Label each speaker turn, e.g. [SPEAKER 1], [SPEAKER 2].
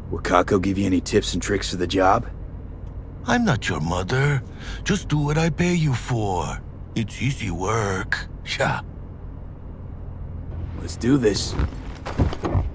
[SPEAKER 1] Will Kako give you any tips and tricks for the job?
[SPEAKER 2] I'm not your mother. Just do what I pay you for. It's easy work. Yeah.
[SPEAKER 1] Let's do this.